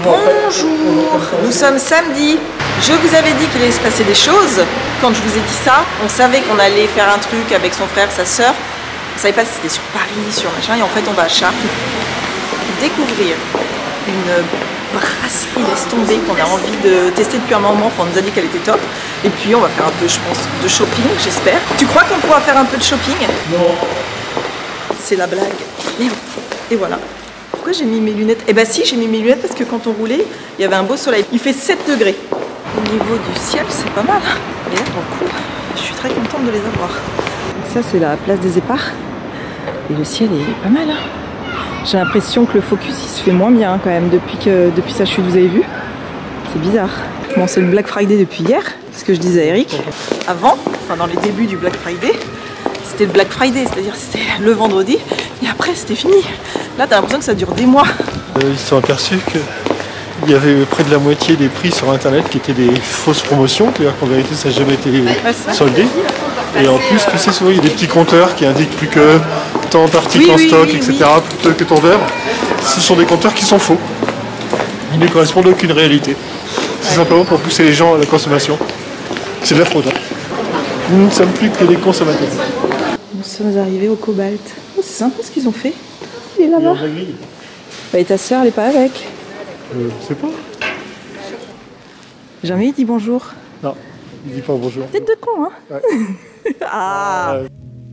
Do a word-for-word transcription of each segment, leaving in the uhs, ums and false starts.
Bonjour, nous sommes samedi. Je vous avais dit qu'il allait se passer des choses. Quand je vous ai dit ça, on savait qu'on allait faire un truc avec son frère, sa sœur. On savait pas si c'était sur Paris, sur machin. Et en fait, on va à Chartres découvrir une brasserie laisse tomber qu'on a envie de tester depuis un moment. Enfin, on nous a dit qu'elle était top. Et puis, on va faire un peu, je pense, de shopping, j'espère. Tu crois qu'on pourra faire un peu de shopping? Non. C'est la blague. Et, et voilà. Pourquoi j'ai mis mes lunettes? Eh ben si, j'ai mis mes lunettes parce que quand on roulait, il y avait un beau soleil. Il fait sept degrés. Au niveau du ciel, c'est pas mal. Et là, pour le coup, je suis très contente de les avoir. Donc ça, c'est la place des Éparts. Et le ciel est pas mal. Hein. J'ai l'impression que le focus, il se fait moins bien hein, quand même depuis, que, depuis sa chute, vous avez vu? C'est bizarre. Bon, c'est le Black Friday depuis hier, ce que je disais à Eric. Avant, enfin dans les débuts du Black Friday, c'était le Black Friday, c'est-à-dire c'était le vendredi, et après c'était fini. Là, t'as l'impression que ça dure des mois. Euh, ils se sont aperçus qu'il y avait près de la moitié des prix sur internet qui étaient des fausses promotions, c'est-à-dire qu'en vérité ça n'a jamais été ouais, soldé. Et en plus, tu sais, souvent il y a des petits compteurs qui indiquent plus que tant d'articles oui, en oui, stock, oui, et cetera, oui. Plutôt que tant d'heures. Ce sont des compteurs qui sont faux. Ils ne correspondent à aucune réalité. C'est ouais. Simplement pour pousser les gens à la consommation. C'est de la fraude. Nous ne sommes plus que des consommateurs. Nous sommes arrivés au Cobalt. Oh, c'est sympa ce qu'ils ont fait. Il est là-bas. Bah, et ta soeur, elle est pas avec? Euh, je sais pas. Jamais il dit bonjour. Non, il dit pas bonjour. Tête de con, hein ouais. Ah euh...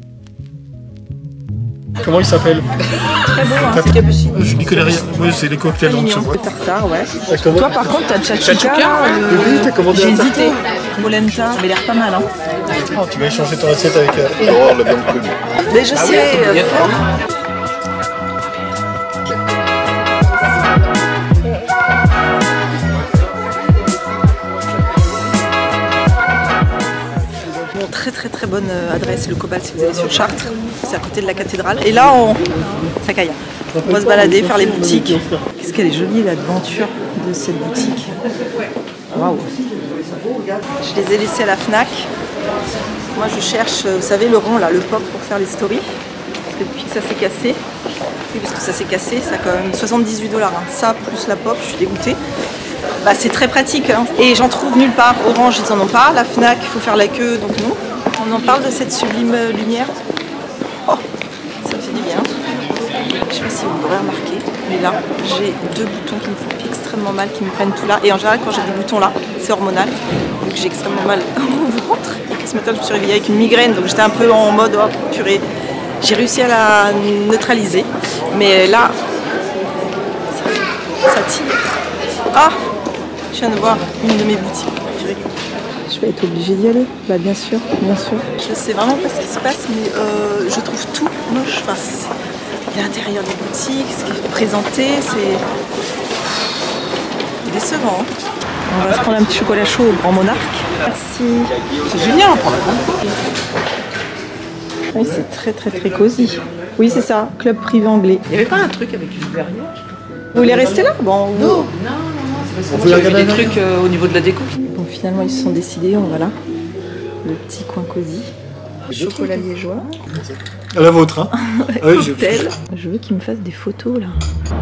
Comment il s'appelle? Très beau, hein, c'est cappuccino. Je n'y connais rien. Oui, c'est les cocktails en dessous. C'est tartare, ouais. Toi, par contre, t'as Tchatchouka. Euh, oui, t'as commandé. J'ai hésité. Polenta, ça avait l'air pas mal, hein. Oh, tu vas échanger ton assiette avec Aurore, le bon coup. Mais je ah sais. Oui, euh... Très très très bonne adresse, le Cobalt, si vous allez sur Chartres, c'est à côté de la cathédrale. Et là, on, ça caille. On va se balader, faire les boutiques. Qu'est-ce qu'elle est jolie l'aventure de cette boutique. Waouh. Je les ai laissés à la Fnac. Moi, je cherche, vous savez, le rond là, le pop pour faire les stories. Parce que depuis que ça s'est cassé, oui, parce que ça s'est cassé, ça a quand même soixante-dix-huit dollars. Hein. Ça plus la pop, je suis dégoûtée. Bah, c'est très pratique hein. Et j'en trouve nulle part. Orange, ils en ont pas. La Fnac, il faut faire la queue, donc non. On en parle de cette sublime lumière. Oh, ça me fait du bien. Je sais pas si vous l'aurez remarqué, mais là, j'ai deux boutons qui me font extrêmement mal, qui me prennent tout là. Et en général, quand j'ai des boutons là, c'est hormonal. Donc j'ai extrêmement mal au ventre. Et ce matin, je me suis réveillée avec une migraine, donc j'étais un peu en mode oh purée. J'ai réussi à la neutraliser, mais là, ça, ça tire. Ah! Je viens de voir une de mes boutiques. Je vais être obligée d'y aller. Bah bien sûr, bien sûr. Je sais vraiment pas ce qui se passe, mais euh, je trouve tout moche. Enfin, l'intérieur des boutiques, ce qui est présenté, c'est décevant. Hein. On va se prendre un petit chocolat chaud au Grand Monarque. Merci. C'est génial, on prend la compte. Oui, c'est très très très cosy. Oui, c'est ça, club privé anglais. Il n'y avait pas un truc avec une verrière? Vous voulez rester là? Bon, non, non, non. On peut regarder des trucs euh, au niveau de la déco. Bon, finalement, ils se sont décidés. On va là. Le petit coin cosy. Chocolat liégeois. À la vôtre, hein. Ouais, oui, je... je veux qu'ils me fassent des photos, là.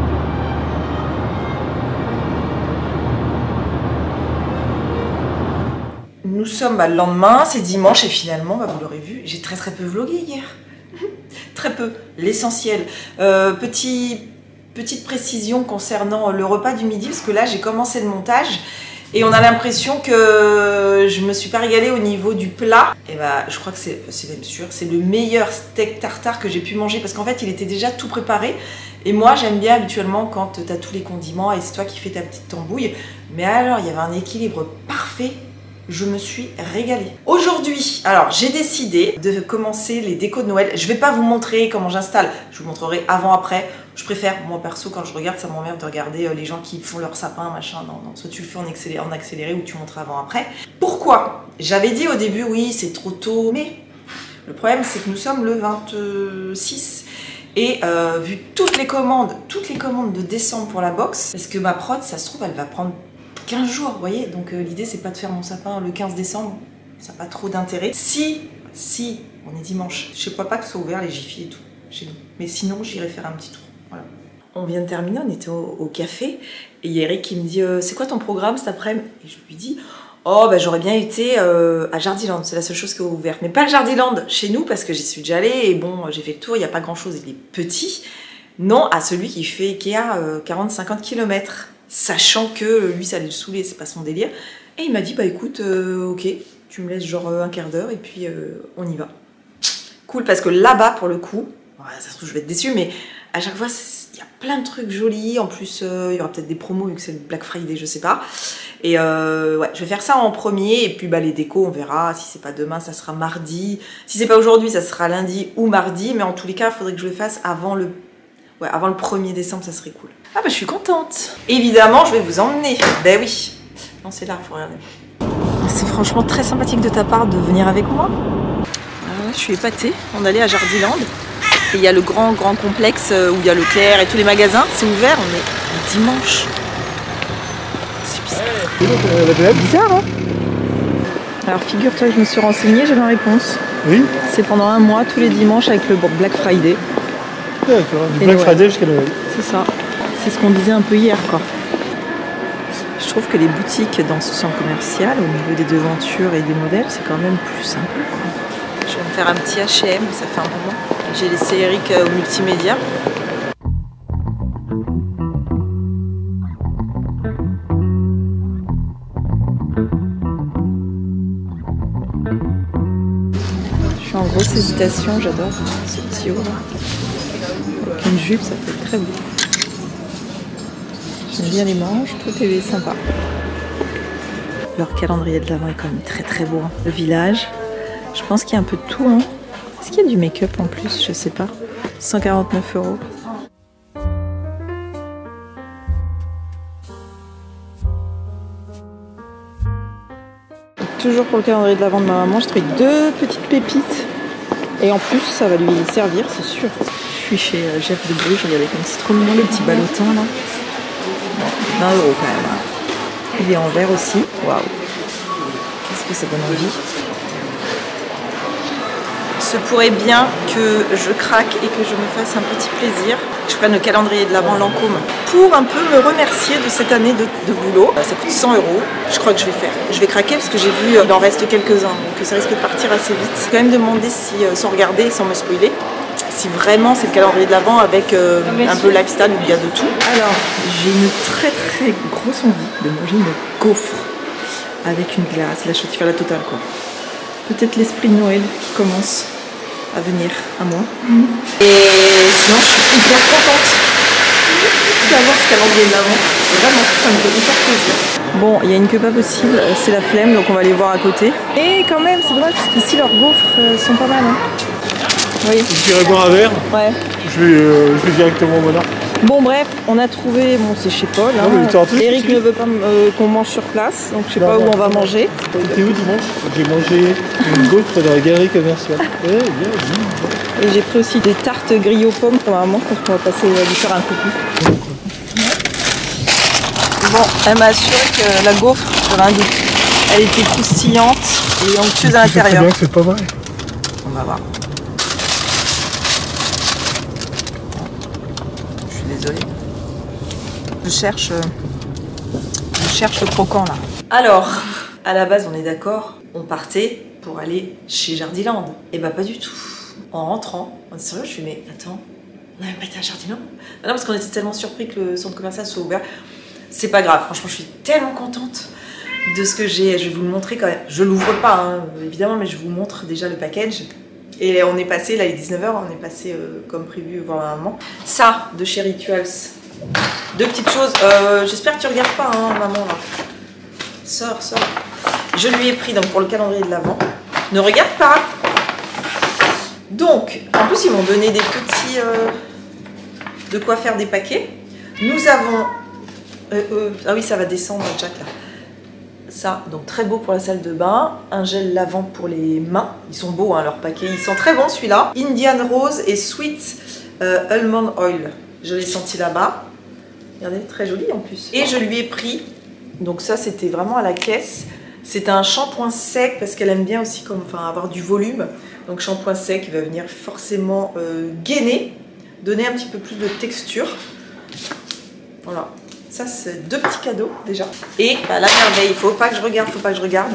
Nous sommes bah, le lendemain, c'est dimanche, et finalement, bah, vous l'aurez vu, j'ai très très peu vlogué hier. Très peu. L'essentiel. Euh, petit... Petite précision concernant le repas du midi, parce que là j'ai commencé le montage et on a l'impression que je me suis pas régalée au niveau du plat. Et bah je crois que c'est même sûr, c'est le meilleur steak tartare que j'ai pu manger parce qu'en fait il était déjà tout préparé. Et moi j'aime bien habituellement quand tu as tous les condiments et c'est toi qui fais ta petite tambouille. Mais alors il y avait un équilibre parfait. Je me suis régalée. Aujourd'hui, alors j'ai décidé de commencer les décos de Noël. Je vais pas vous montrer comment j'installe, je vous montrerai avant-après. Je préfère, moi perso, quand je regarde, ça m'emmerde de regarder les gens qui font leur sapin, machin. Non, non, soit tu le fais en accéléré, en accéléré ou tu montres avant-après. Pourquoi? J'avais dit au début, oui, c'est trop tôt, mais le problème, c'est que nous sommes le vingt-six. Et euh, vu toutes les commandes, toutes les commandes de décembre pour la box, parce que ma prod, ça se trouve, elle va prendre quinze jours, vous voyez. Donc euh, l'idée, c'est pas de faire mon sapin le quinze décembre. Ça n'a pas trop d'intérêt. Si, si, on est dimanche, je ne crois pas que ce soit ouvert les Jiffy et tout, chez nous. Mais sinon, j'irai faire un petit tour. Voilà. on vient de terminer, on était au, au café, et il y a Eric qui me dit euh, c'est quoi ton programme cet après-midi? Et je lui dis oh bah j'aurais bien été euh, à Jardiland, c'est la seule chose qui est ouverte, mais pas le Jardiland chez nous parce que j'y suis déjà allée et bon j'ai fait le tour, il n'y a pas grand chose, il est petit. Non, à celui qui fait Ikea euh, quarante à cinquante kilomètres, sachant que lui ça allait le saouler, c'est pas son délire. Et il m'a dit bah écoute, euh, ok, tu me laisses genre un quart d'heure et puis euh, on y va. Cool, parce que là-bas pour le coup, ouais, ça se trouve je vais être déçue, mais à chaque fois il y a plein de trucs jolis, en plus euh, il y aura peut-être des promos vu que c'est le Black Friday, je sais pas. Et euh, ouais, je vais faire ça en premier et puis bah, les décos on verra, si c'est pas demain ça sera mardi, si c'est pas aujourd'hui ça sera lundi ou mardi, mais en tous les cas il faudrait que je le fasse avant le, ouais, avant le premier décembre, ça serait cool. Ah bah je suis contente. Évidemment je vais vous emmener, ben oui. Non c'est là, faut regarder. C'est franchement très sympathique de ta part de venir avec moi. Euh, je suis épatée, on allait à Jardiland. Et il y a le grand grand complexe où il y a Leclerc et tous les magasins, c'est ouvert, on est dimanche. C'est bizarre. Bizarre, hein? Alors figure-toi que je me suis renseignée, j'ai ma réponse. Oui. C'est pendant un mois, tous les dimanches avec le Black Friday. D'accord, du Black Friday jusqu'à Noël. C'est ça. C'est ce qu'on disait un peu hier, quoi. Je trouve que les boutiques dans ce centre commercial, au niveau des devantures et des modèles, c'est quand même plus simple, quoi. Je vais me faire un petit H et M, ça fait un moment. J'ai laissé Eric au multimédia. Je suis en grosse hésitation, j'adore ce petit haut là. Avec une jupe, ça peut être très beau. J'aime bien les manches, tout est sympa. Leur calendrier de l'Avent est quand même très très beau. Hein. Le village, je pense qu'il y a un peu de tout. Hein. Est-ce qu'il y a du make-up en plus? Je sais pas. cent quarante-neuf euros. Toujours pour le calendrier de l'Avent de ma maman, j'ai trouvé deux petites pépites. Et en plus, ça va lui servir, c'est sûr. Je suis chez Jeff de Bruges, regardez comme c'est trop mignon, le petit ballotin là. Bon, vingt euros quand même. Hein. Il est en verre aussi. Waouh. Qu'est-ce que ça donne envie. Se pourrait bien que je craque et que je me fasse un petit plaisir. Je prenne le calendrier de l'Avent Lancôme pour un peu me remercier de cette année de, de boulot. Ça coûte cent euros. Je crois que je vais faire. Je vais craquer parce que j'ai vu il en reste quelques-uns, donc ça risque de partir assez vite. Je vais quand même demander si, sans regarder, sans me spoiler, si vraiment c'est le calendrier de l'Avent avec euh, un peu lifestyle où il y a de tout. Alors, j'ai une très très grosse envie de manger une gaufre avec une glace, la chautifère la totale quoi. Peut-être l'esprit de Noël qui commence à venir à moi. Mmh. Et sinon, je suis hyper contente d'avoir ce calendrier de l'Avent. Vraiment, ça me fait hyper plaisir. Bon, il y a une queue pas possible, c'est la flemme, donc on va aller voir à côté. Et quand même, c'est dommage parce qu'ici leurs gaufres euh, sont pas mal. Hein. Oui. Vous irez boire un verre? Ouais. Je vais, euh, je vais directement au Monarque. Bon bref, on a trouvé, bon c'est chez Paul, hein. Non, Eric ne veut pas euh, qu'on mange sur place, donc je sais non, pas non. où on va manger. T'étais où dimanche? J'ai mangé une gaufre dans la galerie commerciale. Eh, bien, bien. Et j'ai pris aussi des tartes grillées aux pommes pour ma maman, je pense qu'on va passer à lui faire un coucou. Bon, elle m'a assuré que la gaufre, j'avais un doute, elle était croustillante et onctueuse à l'intérieur. C'est bien que c'est pas vrai. On va voir. Désolée. Je cherche, je cherche le croquant là. Alors, à la base, on est d'accord, on partait pour aller chez Jardiland. Et bah pas du tout. En rentrant, on est sérieux, je fais mais attends, on n'a même pas été à Jardiland? Non, parce qu'on était tellement surpris que le centre commercial soit ouvert. C'est pas grave, franchement, je suis tellement contente de ce que j'ai. Je vais vous le montrer quand même. Je l'ouvre pas, hein, évidemment, mais je vous montre déjà le package. Et on est passé, là il est dix-neuf heures, on est passé euh, comme prévu voir un moment. Ça, de chez Rituals. Deux petites choses. Euh, J'espère que tu regardes pas, hein, maman. Là. Sors, sors. Je lui ai pris donc pour le calendrier de l'Avent. Ne regarde pas. Donc, en plus ils m'ont donné des petits... Euh, de quoi faire des paquets. Nous avons... Euh, euh, ah oui, ça va descendre, Jack, là. Ça, donc très beau pour la salle de bain. Un gel lavant pour les mains. Ils sont beaux, hein, leurs paquets. Ils sont très bons, celui-là. Indian Rose et Sweet euh, Almond Oil. Je l'ai senti là-bas. Regardez, très joli en plus. Et je lui ai pris, donc ça, c'était vraiment à la caisse. C'est un shampoing sec, parce qu'elle aime bien aussi comme, enfin, avoir du volume. Donc shampoing sec, il va venir forcément euh, gainer, donner un petit peu plus de texture. Voilà. Ça, c'est deux petits cadeaux déjà. Et bah, la merveille, il faut pas que je regarde, faut pas que je regarde.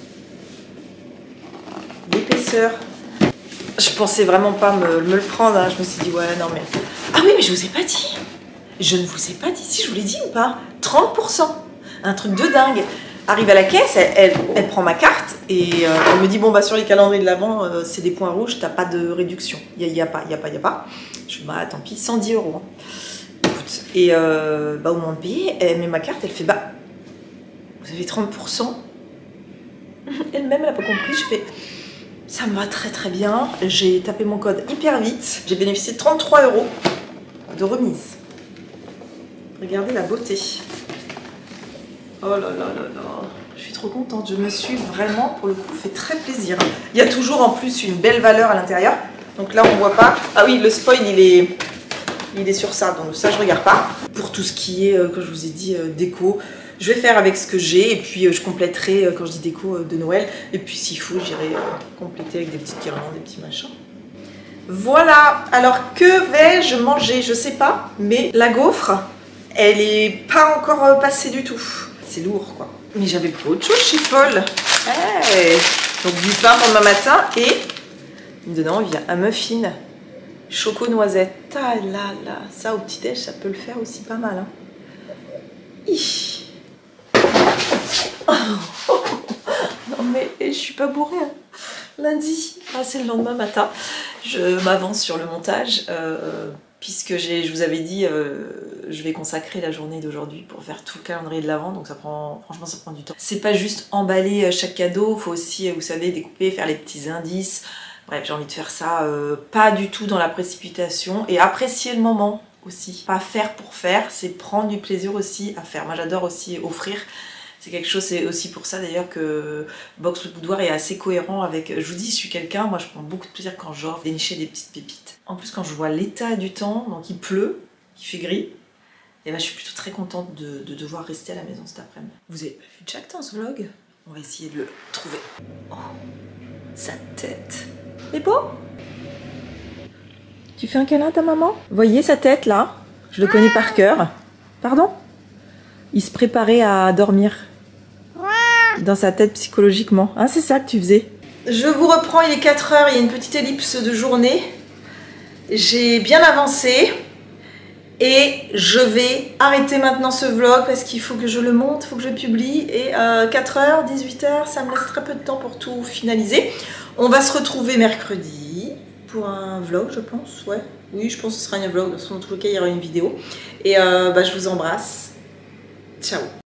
L'épaisseur. Je pensais vraiment pas me, me le prendre. Hein. Je me suis dit, ouais, non mais. Ah oui, mais je vous ai pas dit. Je ne vous ai pas dit. Si, je vous l'ai dit ou pas? trente pour cent. Un truc de dingue. Arrive à la caisse, elle, elle, elle prend ma carte et euh, elle me dit, bon, bah sur les calendriers de l'avant, euh, c'est des points rouges, t'as pas de réduction. Il n'y a, y a pas, il n'y a pas, il n'y a pas. Je dis, bah tant pis, cent dix euros. Hein. Et euh, bah, au moment de payer, elle met ma carte, elle fait bah vous avez trente pour cent. Elle-même, elle n'a pas compris. Je fais ça me va très très bien. J'ai tapé mon code hyper vite. J'ai bénéficié de trente-trois euros de remise. Regardez la beauté. Oh là là là là. Je suis trop contente. Je me suis vraiment, pour le coup, fait très plaisir. Il y a toujours en plus une belle valeur à l'intérieur. Donc là, on voit pas. Ah oui, le spoil, il est. Il est sur ça, donc ça je regarde pas. Pour tout ce qui est, euh, comme je vous ai dit, euh, déco, je vais faire avec ce que j'ai et puis euh, je compléterai, euh, quand je dis déco, euh, de Noël. Et puis s'il faut, j'irai euh, compléter avec des petites guirlandes, des petits machins. Voilà, alors que vais-je manger? Je sais pas, mais la gaufre, elle est pas encore euh, passée du tout. C'est lourd quoi. Mais j'avais pas autre chose chez Paul. Hey. Donc du pain pour demain matin et dedans il y a un muffin. Choco noisette, ah là là, ça au petit-déj, ça peut le faire aussi pas mal. Hein. Oh. Non mais je suis pas bourrée. Hein. Lundi, ah, c'est le lendemain matin. Je m'avance sur le montage euh, puisque je vous avais dit, euh, je vais consacrer la journée d'aujourd'hui pour faire tout le calendrier de l'avant, donc ça prend, franchement, ça prend du temps. C'est pas juste emballer chaque cadeau, il faut aussi, vous savez, découper, faire les petits indices. Bref, j'ai envie de faire ça euh, pas du tout dans la précipitation et apprécier le moment aussi. Pas faire pour faire, c'est prendre du plaisir aussi à faire. Moi j'adore aussi offrir. C'est quelque chose, c'est aussi pour ça d'ailleurs que Box le Boudoir est assez cohérent avec... Je vous dis, je suis quelqu'un, moi je prends beaucoup de plaisir quand j'offre, dénicher des petites pépites. En plus quand je vois l'état du temps, donc il pleut, il fait gris, et ben, je suis plutôt très contente de, de devoir rester à la maison cet après-midi. Vous avez pas vu Jack dans ce vlog? On va essayer de le trouver. Oh, sa tête. C'est beau? Tu fais un câlin à ta maman? Vous voyez sa tête là? Je le connais par cœur. Pardon? Il se préparait à dormir. Dans sa tête psychologiquement. Hein, c'est ça que tu faisais? Je vous reprends, il est quatre heures, il y a une petite ellipse de journée. J'ai bien avancé. Et je vais arrêter maintenant ce vlog parce qu'il faut que je le monte, il faut que je le publie. Et euh, quatre heures, dix-huit heures, ça me laisse très peu de temps pour tout finaliser. On va se retrouver mercredi pour un vlog, je pense. Ouais, oui, je pense que ce sera un vlog. Dans tous les cas, il y aura une vidéo. Et euh, bah, je vous embrasse. Ciao.